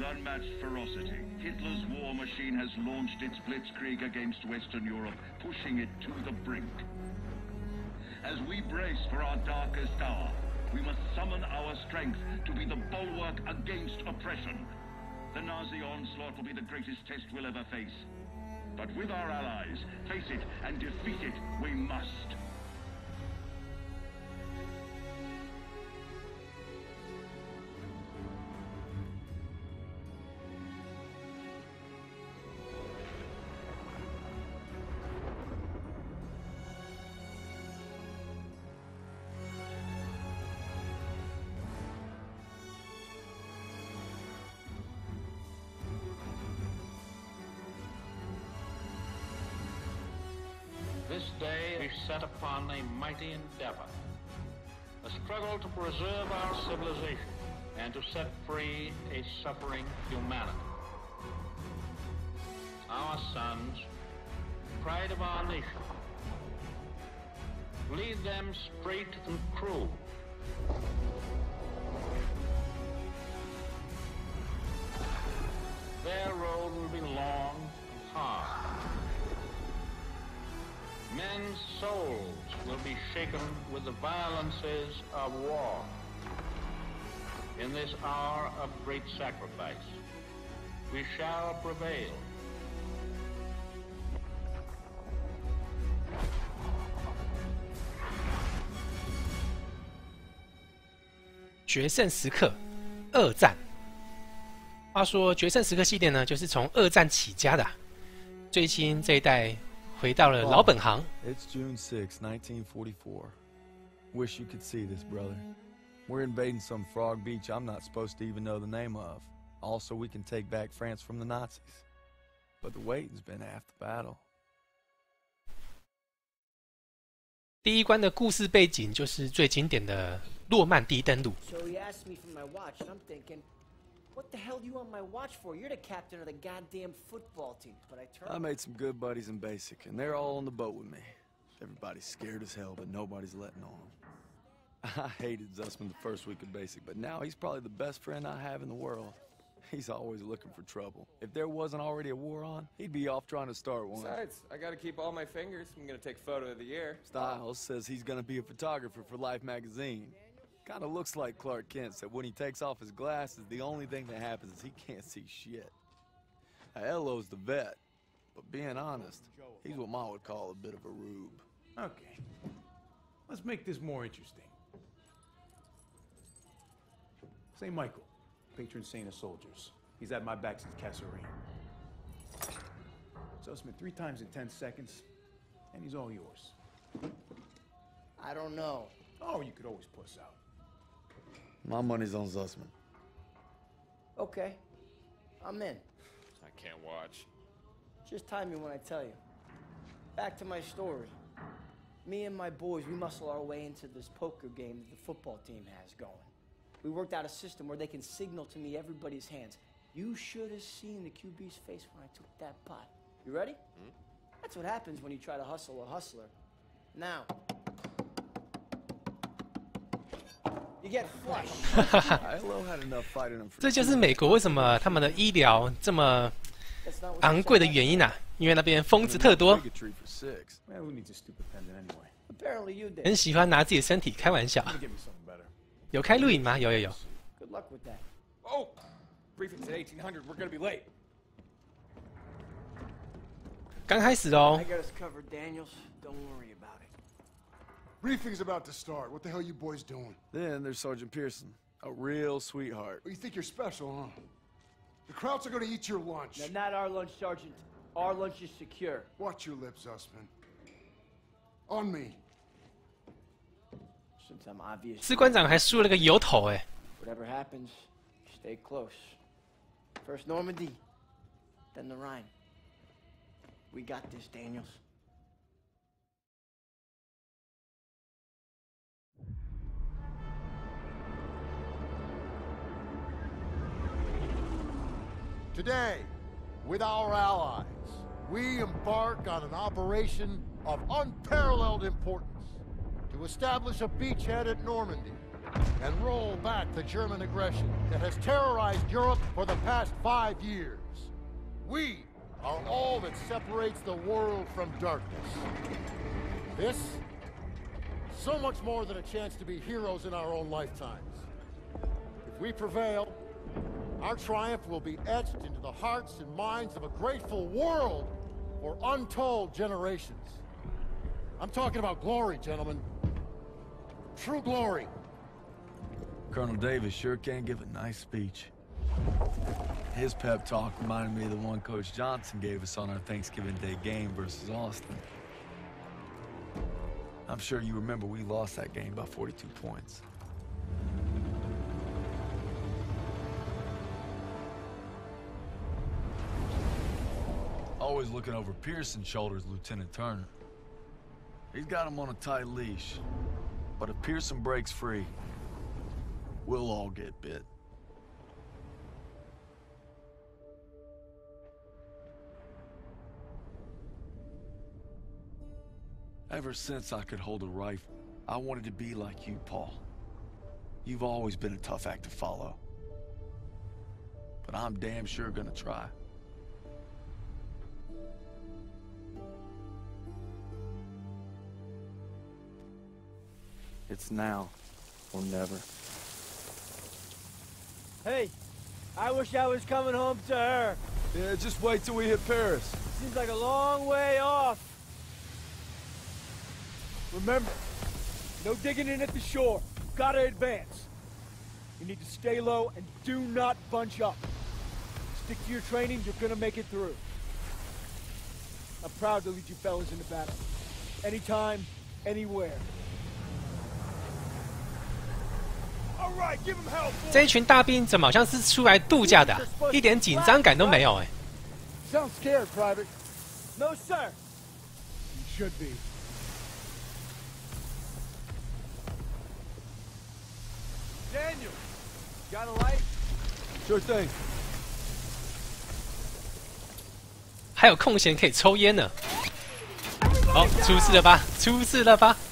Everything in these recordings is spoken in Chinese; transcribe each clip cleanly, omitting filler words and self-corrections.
unmatched ferocity, Hitler's war machine has launched its blitzkrieg against Western Europe, pushing it to the brink. As we brace for our darkest hour, we must summon our strength to be the bulwark against oppression. The Nazi onslaught will be the greatest test we'll ever face. But with our allies, face it and defeat it we must. This day we set upon a mighty endeavor, a struggle to preserve our civilization and to set free a suffering humanity. Our sons, pride of our nation, lead them straight and true. Their road will be long and hard. Men's souls will be shaken with the violences of war. In this hour of great sacrifice, we shall prevail. 《决胜时刻》二战。话说，《决胜时刻》系列呢，就是从二战起家的最新这一代。回到了老本行。 It's June 6, 1944. Wish you could see this, brother. We're invading some frog beach I'm not supposed to even know the name of. Also, we can take back France from the Nazis. But the waiting's been half the battle. 第一关的故事背景就是最经典的诺曼底登陆。 So he asked me for my watch, and I'm thinking, what the hell do you want my watch for? You're the captain of the goddamn football team. But I made some good buddies in basic, and they're all on the boat with me. Everybody's scared as hell, but nobody's letting on. I hated Zussman the first week of basic, but now he's probably the best friend I have in the world. He's always looking for trouble. If there wasn't already a war on, he'd be off trying to start one. Besides, I gotta keep all my fingers. I'm gonna take photo of the year. Styles says he's gonna be a photographer for Life magazine. Kinda looks like Clark Kent, except when he takes off his glasses, the only thing that happens is he can't see shit. Elo's the vet, but being honest, he's what Ma would call a bit of a rube. Okay. Let's make this more interesting. St. Michael, patron saint of soldiers. He's had my back since Kasserine. Zussman 3 times in 10 seconds, and he's all yours. I don't know. Oh, you could always puss out. My money's on Zussman. Okay. I'm in. I can't watch. Just time me when I tell you. Back to my story. Me and my boys, we muscle our way into this poker game that the football team has going. We worked out a system where they can signal to me everybody's hands. You should have seen the QB's face when I took that pot. You ready? That's what happens when you try to hustle a hustler. Now, you get flushed. Elo had enough fighting him for 这就是美国为什么他们的医疗这么昂贵的原因啊，因为那边疯子特多， bigotry for 6. Man, who needs a stupid pendant anyway? Apparently you did. 很喜欢拿自己的身体开玩笑。 Give me something better. 有开录影吗？有。 Good luck with that. Oh! Briefing's at 1800. We're gonna be late. 刚开始哦 I，got us covered, Daniels. Don't worry about it. Briefing's about to start. What the hell you boys doing? Then there's Sergeant Pearson, a real sweetheart. Oh, you think you're special, huh? The Krauts are gonna eat your lunch. Now, not our lunch, Sergeant. Our lunch is secure. Watch your lips, Zussman. On me. Since I'm obvious, 士官长还梳了个油头哎， whatever happens, stay close. First Normandy, then the Rhine. We got this, Daniels. Today, with our allies, we embark on an operation of unparalleled importance to establish a beachhead at Normandy and roll back the German aggression that has terrorized Europe for the past 5 years. We are all that separates the world from darkness. This, so much more than a chance to be heroes in our own lifetimes. If we prevail, our triumph will be etched into the hearts and minds of a grateful world for untold generations. I'm talking about glory, gentlemen. True glory. Colonel Davis sure can give a nice speech. His pep talk reminded me of the one Coach Johnson gave us on our Thanksgiving Day game versus Austin. I'm sure you remember we lost that game by 42 points. Always looking over Pearson's shoulders, Lieutenant Turner. He's got him on a tight leash. But if Pearson breaks free, we'll all get bit. Ever since I could hold a rifle, I wanted to be like you, Paul. You've always been a tough act to follow. But I'm damn sure gonna try. It's now or never. Hey, I wish I was coming home to her. Yeah, just wait till we hit Paris. Seems like a long way off. Remember, no digging in at the shore. Gotta advance. You need to stay low and do not bunch up. Stick to your training, you're gonna make it through. I'm proud to lead you fellas into battle. Anytime, anywhere. 这一群大兵怎么好像是出来度假的、一点紧张感都没有哎。 Sounds scared, Private. No, sir. You should be. Daniel, got a light? Sure thing. 还有空闲可以抽烟呢。哦，出事了吧？出事了吧？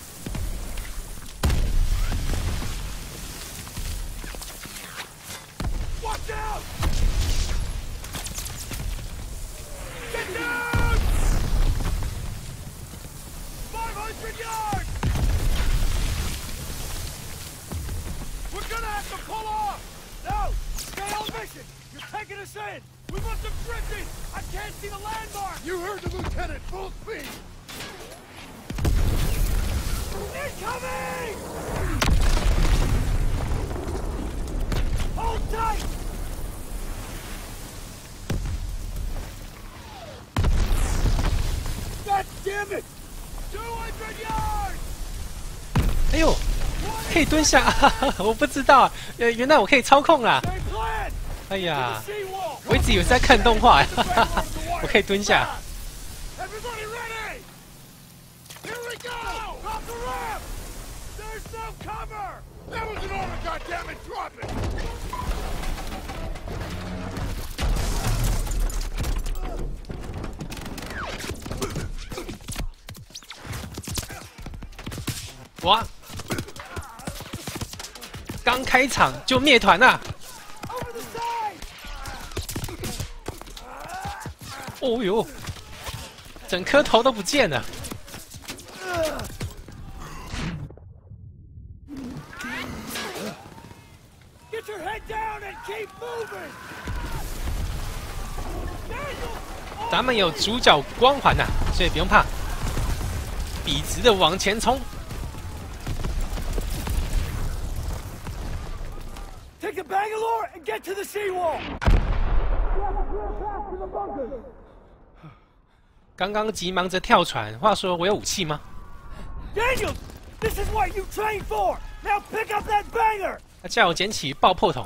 You heard the lieutenant, full speed! Incoming! Hold tight! God damn it! 200 yards! 哎呦，可以蹲下啊！我不知道，原来我可以操控啦！哎呀，我一直以为是在看动画，我可以蹲下。 Everybody ready! Here we go! Drop the ramp! There's no cover! That was an order, goddammit! Drop it! What? 哇！刚开场就灭团了！哦呦，整颗头都不见了！ Get your head down and keep moving. 咱们有主角光环呐、所以不用怕，笔直的往前冲。 Take the Bangalore and get to the seawall. 刚刚急忙着跳船，话说我有武器吗？ Daniel, this is what you trained for. Now pick up that banger. 他叫我捡起爆破筒。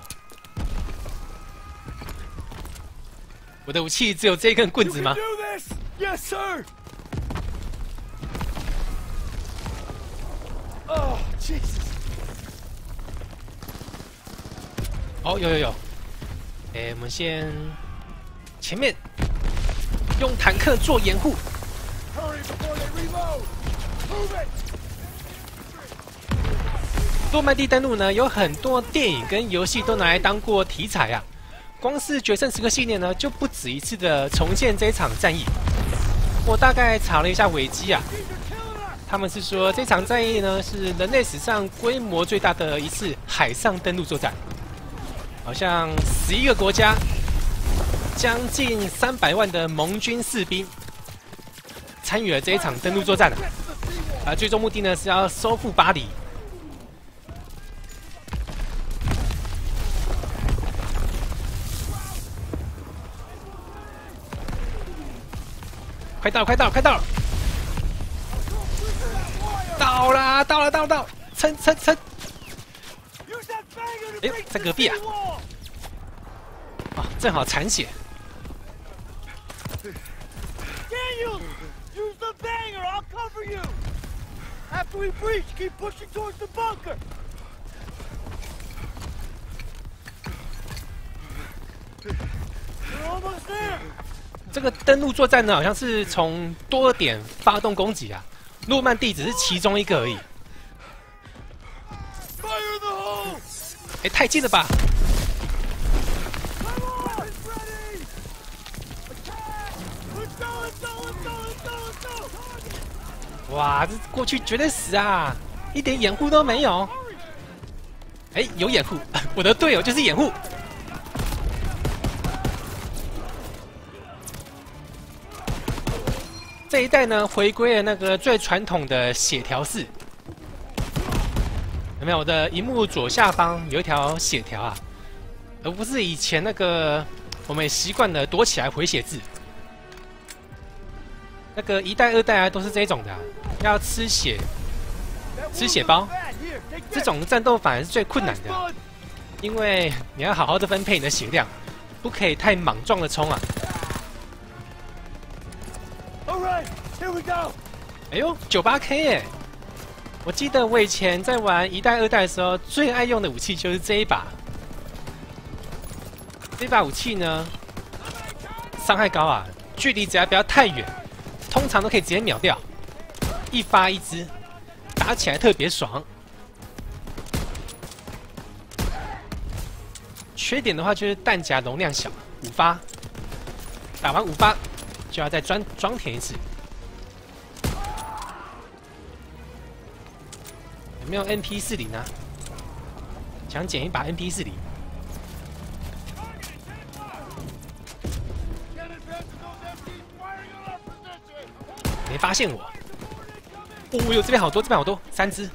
我的武器只有这根棍子吗 You can do this. Yes, sir. Oh, Jesus. 哦，有。哎，我们先前面用坦克做掩护。 Hurry before they reload! Move it! 诺曼底登陆呢，有很多电影跟游戏都拿来当过题材啊。光是《决胜时刻》系列呢，就不止一次的重现这场战役。我大概查了一下维基啊，他们是说这场战役呢是人类史上规模最大的一次海上登陆作战，好像11个国家，将近300万的盟军士兵参与了这一场登陆作战最终目的呢是要收复巴黎。快到了，快到了，快到了！到了！撑！哎呦，在隔壁啊！啊，正好残血。 Daniel, use the banger. I'll cover you. After we breach, keep pushing towards the bunker. We're almost there. 这个登陆作战呢，好像是从多点发动攻击啊。诺曼底只是其中一个而已。哎，太近了吧！哇，这过去绝对死啊！一点掩护都没有。哎，有掩护，我的队友就是掩护。这一代呢，回归了那个最传统的血条式。有没有？我的荧幕左下方有一条血条啊，而不是以前那个我们习惯的躲起来回血制。那个1代、2代啊，都是这种的要吃血包。这种战斗反而是最困难的，因为你要好好的分配你的血量，不可以太莽撞的冲啊。哎呦，98K 耶！我记得我以前在玩1代、2代的时候，最爱用的武器就是这一把。这把武器呢，伤害高啊，距离只要不要太远，通常都可以直接秒掉，一发一支，打起来特别爽。缺点的话就是弹夹容量小，5发，打完5发就要再装填一次。有没有 MP40 啊？想捡一把 MP40。没发现我。哦哟，这边好多，3只。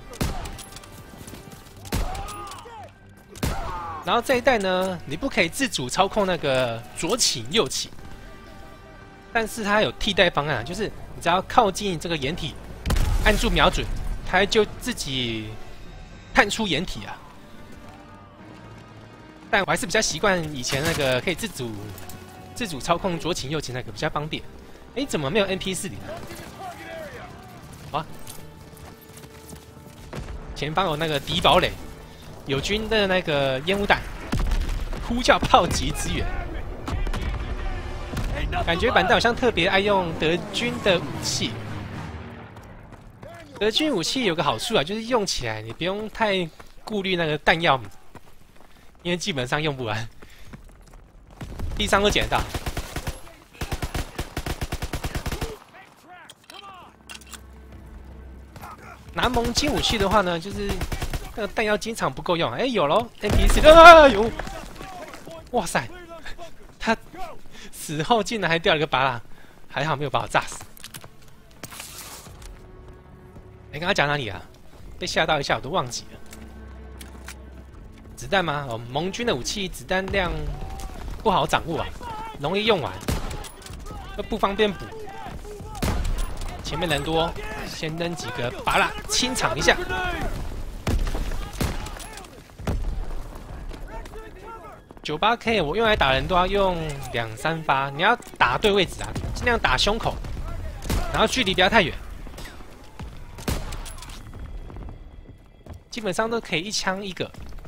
然后这一代呢，你不可以自主操控那个左起右起，但是它有替代方案，就是你只要靠近这个掩体，按住瞄准，它就自己探出掩体啊。但我还是比较习惯以前那个可以自主操控左起右起那个比较方便。哎，怎么没有 MP40 呢？啊，前方有那个敌堡垒。友军的那个烟雾弹，呼叫炮击支援。感觉板凳好像特别爱用德军的武器。德军武器有个好处啊，就是用起来你不用太顾虑那个弹药，因为基本上用不完，地上都捡得到。拿盟军武器的话呢，就是那个弹药经常不够用。哎，有咯 MP40，哎呦，哇塞，他死后竟然还掉了个巴拉，还好没有把我炸死。哎，刚刚讲哪里啊？被吓到一下，我都忘记了。子弹吗？哦，盟军的武器子弹量不好掌握啊，容易用完，又不方便补。前面人多，先扔几个拔蜡清场一下。98K 我用来打人都要用2、3发，你要打对位置啊，尽量打胸口，然后距离不要太远，基本上都可以一枪一个。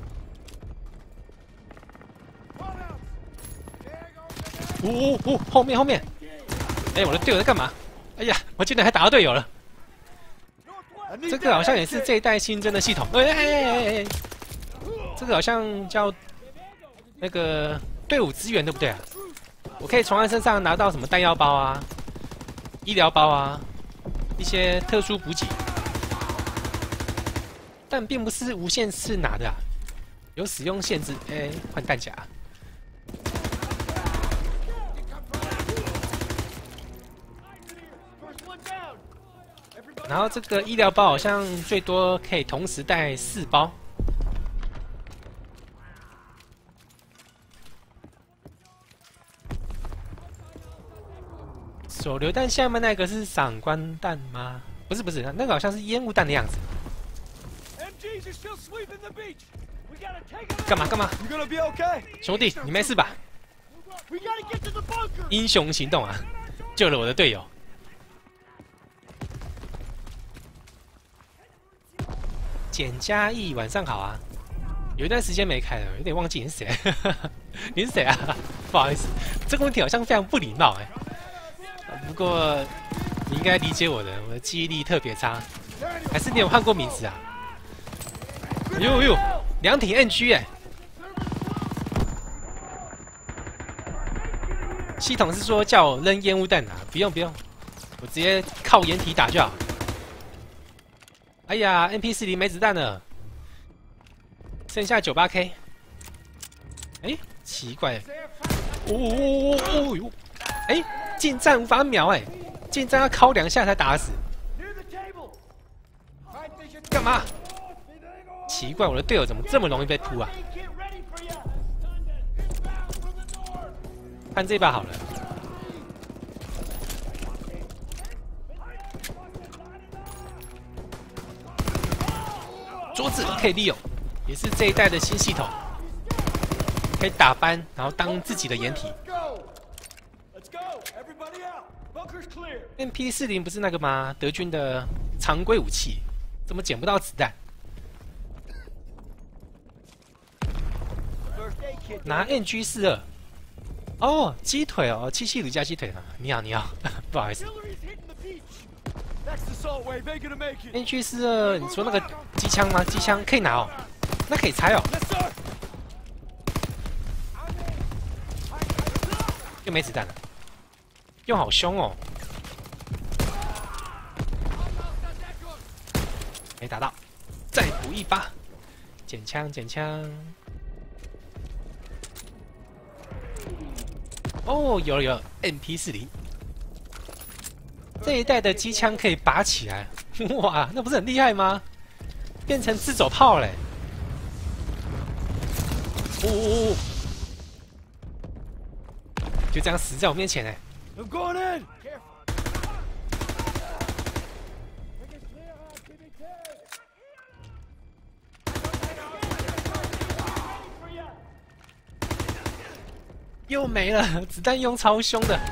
后面！哎，我的队友在干嘛？哎呀，我竟然还打到队友了！ 这个好像也是这一代新增的系统。哎，这个好像叫那个队伍资源，对不对啊？我可以从他身上拿到什么弹药包啊、医疗包啊、一些特殊补给，但并不是无限次拿的啊，有使用限制。哎，换弹夹。然后这个医疗包好像最多可以同时带4包。手榴弹下面那个是闪光弹吗？不是，那个好像是烟雾弹的样子。干嘛？兄弟，你没事吧？英雄行动啊，救了我的队友。简嘉义，晚上好啊！有一段时间没开了，有点忘记你是谁。你是谁啊？不好意思，这个问题好像非常不礼貌哎。不过你应该理解我的记忆力特别差，还是你有换过名字啊？呦，2挺 NG 哎！系统是说叫我扔烟雾弹啊，不用，我直接靠掩体打就好。哎呀 ，MP40 没子弹了，剩下98K。哎，奇怪，哟，哎，近战无法秒哎，近战要敲2下才打死。干嘛？奇怪，我的队友怎么这么容易被扑啊？看这把好了。桌子可以利用，也是这一代的新系统，可以打班，然后当自己的掩体。MP40不是那个吗？德军的常规武器，怎么捡不到子弹？拿 NG42。哦，鸡腿哦，七七里加鸡腿啊！你好，不好意思。NG42，你说那个机枪吗？机枪可以拿哦，那可以拆哦。又没子弹了，用好凶哦。没打到，再补一发，捡枪。哦，有了 MP40， 这一代的机枪可以拔起来，哇，那不是很厉害吗？变成自走炮嘞！哦，就这样死在我面前哎！又没了，子弹用超凶的。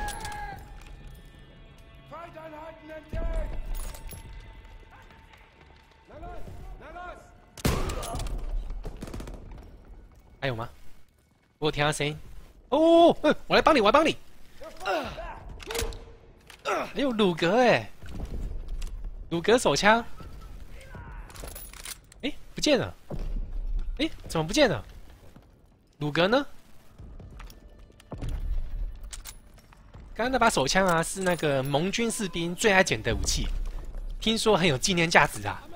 还有吗？我有听到声音。哦，我来帮你。还有鲁格哎，鲁格手枪。哎，不见了。哎，怎么不见了？鲁格呢？刚刚那把手枪啊，是那个盟军士兵最爱捡的武器，听说很有纪念价值啊。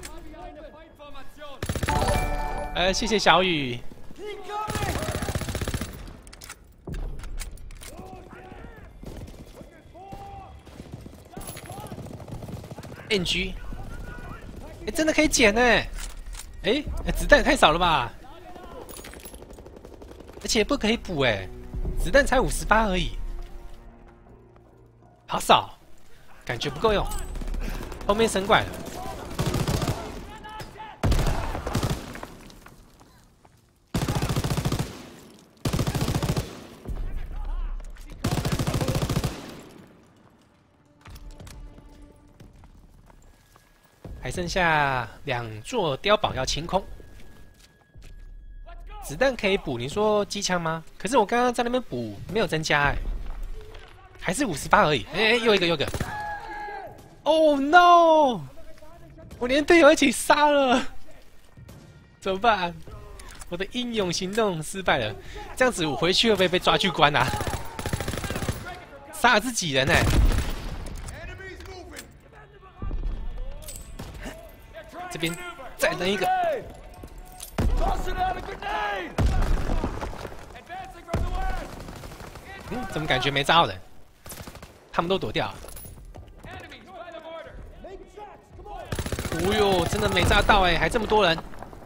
谢谢小雨。NG， 真的可以捡呢！子弹也太少了吧？而且不可以补子弹才58而已。好少，感觉不够用。后面升怪了，还剩下2座碉堡要清空。子弹可以补，你说机枪吗？可是我刚刚在那边补，没有增加还是58而已。又一个。Oh no！ 我连队友一起杀了，怎么办？我的英勇行动失败了，这样子我回去会不会被抓去关啊？杀了自己人呢、这边再扔一个。怎么感觉没炸到人？他们都躲掉了。哦呦，真的没炸到哎，还这么多人。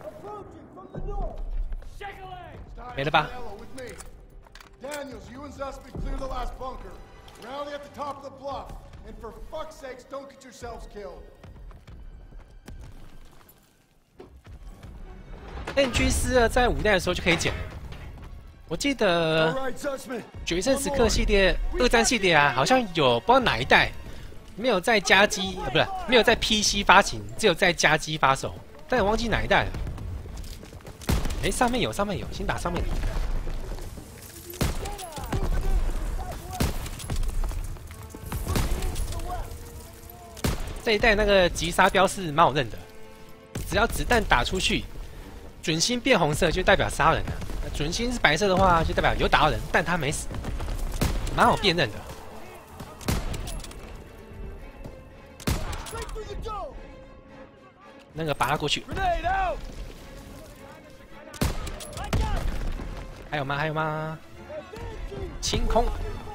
没了吧 Daniels, you and Zussman clear the last bunker. Rally at the top of the bluff. And for fuck's sakes, don't get yourselves killed. NG42在5代的时候就可以捡了。我记得决胜时刻系列、二战系列啊，好像有不知道哪一代没有在家机，不是没有在 PC 发行，只有在家机发售，但我忘记哪一代了。哎，上面有，先打上面。这一代那个击杀标示蛮好认的，只要子弹打出去，准星变红色就代表杀人了，准星是白色的话就代表有打到人，但他没死，蛮好辨认的。那个拔他过去。还有吗？还有吗？清空。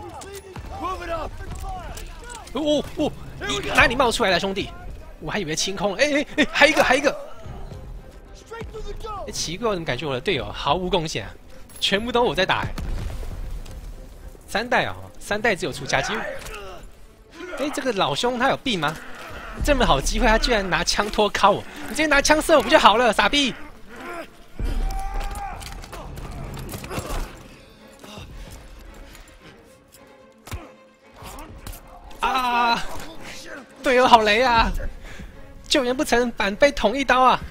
哪里冒出来的兄弟？我还以为清空了。还一个。奇怪，我怎么感觉我的队友毫无贡献啊？全部都我在打。3代哦，3代只有出家机。这个老兄他有病吗？这么好机会，他居然拿枪托靠我！你直接拿枪射我不就好了，傻逼！啊！队友好雷啊！救援不成，反被捅一刀啊！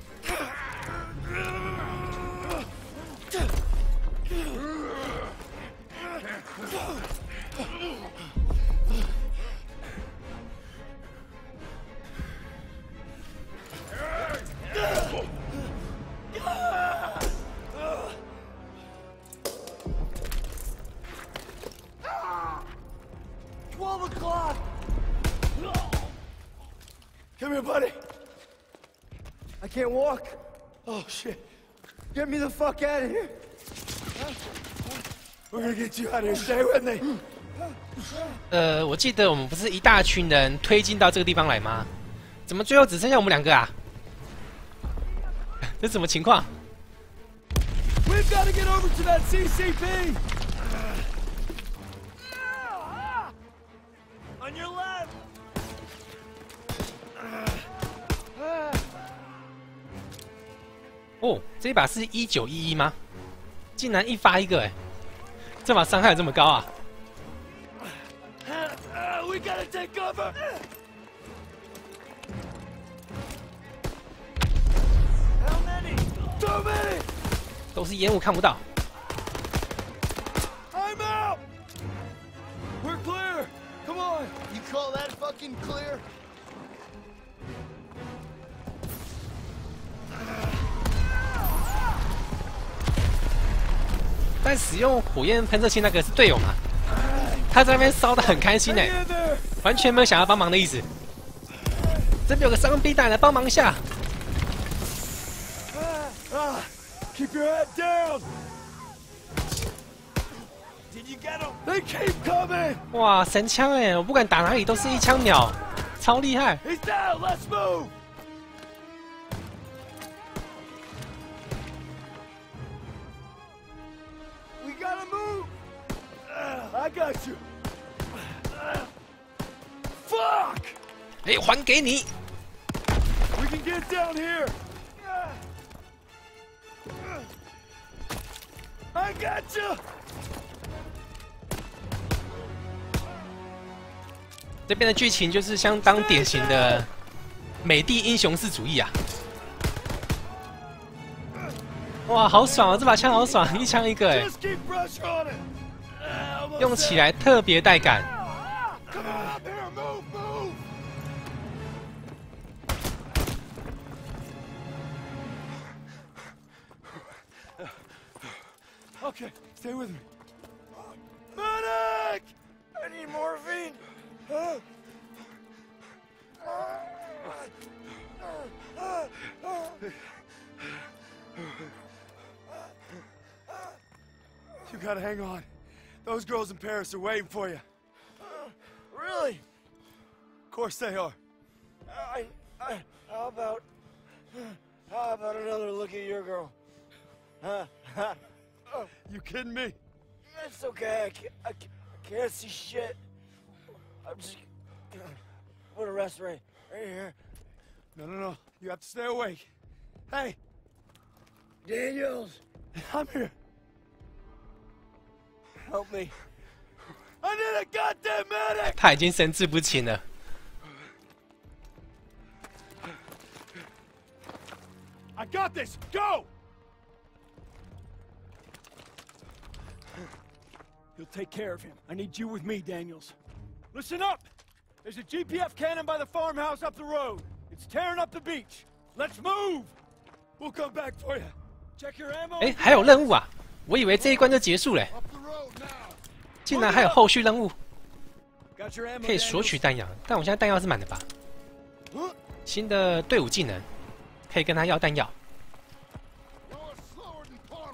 Come here, buddy. I can't walk. Oh, shit. Get me the fuck out of here. We're gonna get you out of here. Stay with me. 我记得我们不是一大群人推进到这个地方来吗？怎么最后只剩下我们2个啊？这什么情况 We've got to get over to that CCP. On your left. 哦，这一把是1911吗？竟然一发一个哎！这把伤害有这么高啊 We gotta take cover. How many? Too many. 都是烟雾看不到。 I'm out. We're clear. Come on. You call that fucking clear? 但使用火焰喷射器那个是队友嘛？他在那边烧得很开心哎，完全没有想要帮忙的意思。这边有个伤兵蛋来帮忙一下。 Keep your head down. Did you get him? They keep coming. 哇，神枪哎！我不管打哪里都是一枪秒，超厉害。 He's down. Let's move. We gotta move. I got you. Fuck. 哎，还给你。 We can get down here. I got you. 这边的剧情就是相当典型的美帝英雄式主义啊！哇，好爽啊！这把枪好爽，一枪一个哎，用起来特别带感。 Okay, stay with me. Medic! I need morphine. You gotta hang on. Those girls in Paris are waiting for you. Really? Of course they are. How about another look at your girl? You kidding me? It's okay. I can't see shit. I'm just gonna rest right here. No. You have to stay awake. Hey, Daniels, I'm here. help me. I need a goddamn medic! 他已经神志不清了。 I got this! Go! You'll take care of him. I need you with me, Daniels. Listen up! There's a GPF cannon by the farmhouse up the road. It's tearing up the beach. Let's move! We'll come back for you. Check your ammo. 哎，还有任务啊！我以为这一关就结束了， Up the road now. 竟然还有后续任务， Got your ammo, 可以索取弹药。但我现在弹药是满的吧？新的队伍技能，可以跟他要弹药。 Go slower than pond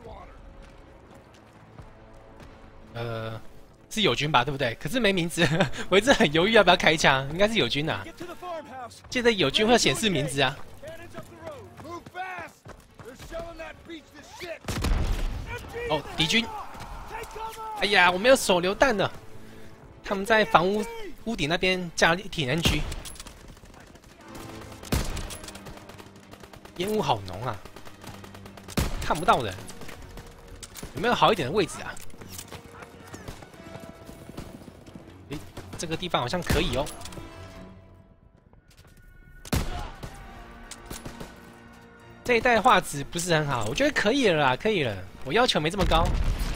water. 是友军吧，对不对？可是没名字，我一直很犹豫要不要开枪，应该是友军啊。 Get to the farmhouse. 记得友军会显示名字啊。 Cannons up the road. Move fast. They're shelling that beach to shit. 哦，敌军！ Take cover! 哎呀，我没有手榴弹呢。他们在房屋顶那边架了一挺 NG， 烟雾好浓啊，看不到人。有没有好一点的位置啊？诶，这个地方好像可以哦。这一代画质不是很好，我觉得可以了啦，可以了。我要求没这么高。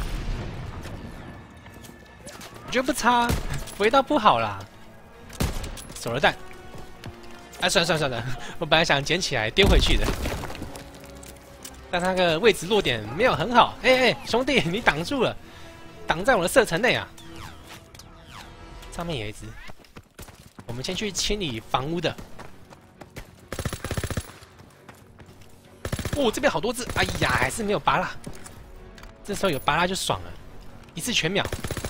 我觉得不差，不会到不好啦。手榴弹，啊，算了，我本来想捡起来丢回去的，但那个位置落点没有很好。哎，兄弟，你挡住了，挡在我的射程内啊！上面有一只，我们先去清理房屋的。哦，这边好多只，哎呀，还是没有拔蜡。这时候有拔蜡就爽了，一次全秒。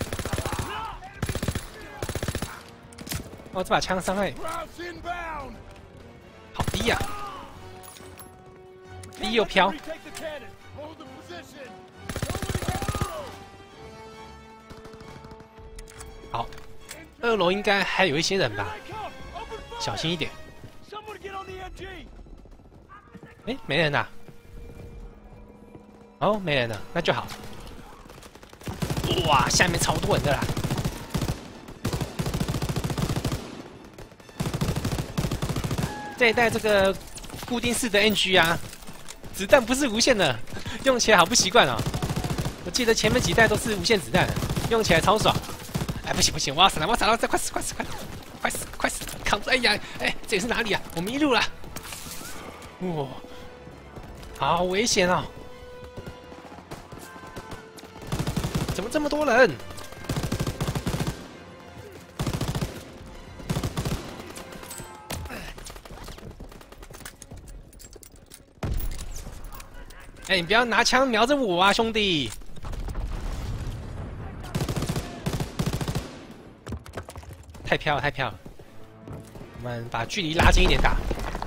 哦，这把枪伤害 Rouse inbound. 好低呀、低又飘。 Retake the cannon. Hold the position. 好，2楼应该还有一些人吧， Here they come. Open fire. 小心一点。 Someone get on the MG. 哎，没人呐、哦，没人了，那就好。哇，下面超多人的啦。 这一代这个固定式的 NG 啊，子弹不是无限的，用起来好不习惯哦。我记得前面几代都是无限子弹，用起来超爽。哎，不行，我要闪了，再快死，扛住！哎呀，哎，这里是哪里啊？我迷路了。哇，好危险哦！怎么这么多人？ 哎，你不要拿枪瞄着我啊，兄弟！太飘了，我们把距离拉近一点打。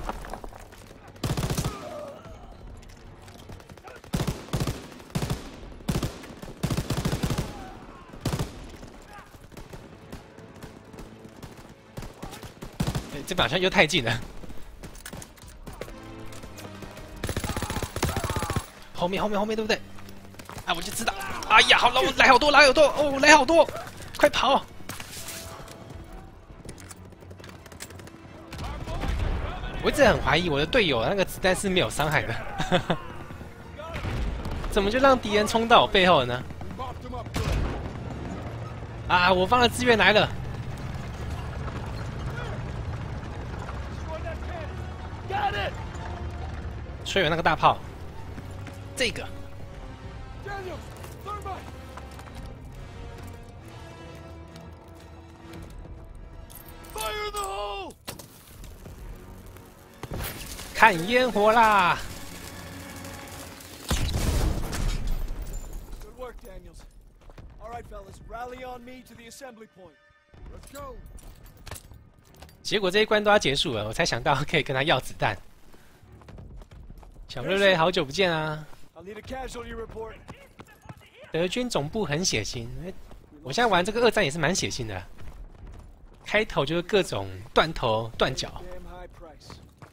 哎，这把好像又太近了。 后面对不对？啊，我就知道。哎呀，好了，来好多，哦，来好多，快跑！我一直很怀疑我的队友那个子弹是没有伤害的，怎么就让敌人冲到我背后了呢？啊，我方的支援来了！吹有那个大炮。 这个看烟火啦！ Good work, Daniels. All right, fellas, rally on me to the assembly point. Let's go. 结果这一关都要结束了，我才想到可以跟他要子弹。小瑞瑞，好久不见啊！ I'll need a casualty report. 德军总部很血腥，我现在玩这个二战也是蛮血腥的。开头就是各种断头断脚。 Damn high price.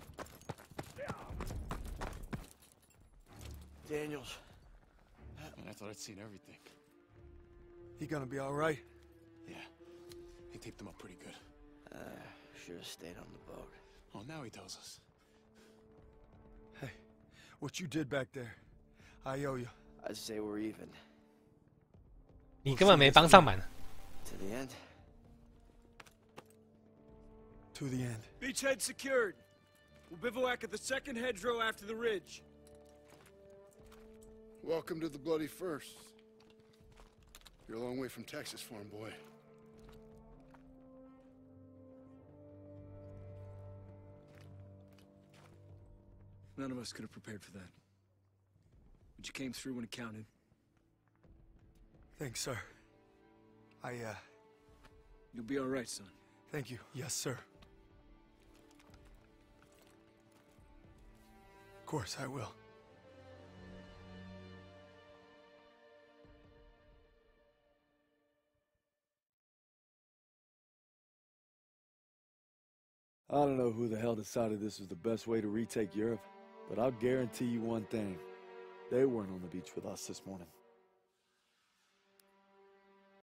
Daniels. Man, I thought I'd seen everything. He gonna be all right? Yeah. He taped them up pretty good. Should have stayed on the boat. Oh, now he tells us. Hey, what you did back there, I owe you. I'd say we're even. 你根本没帮上忙。 To the end. To the end. Beachhead secured. We'll bivouac at the second hedgerow after the ridge. Welcome to the Bloody First. You're a long way from Texas, farm boy. None of us could have prepared for that. But you came through when it counted. Thanks, sir. You'll be all right, son. Thank you. Yes, sir. Of course, I will. I don't know who the hell decided this was the best way to retake Europe, but I'll guarantee you one thing. They weren't on the beach with us this morning.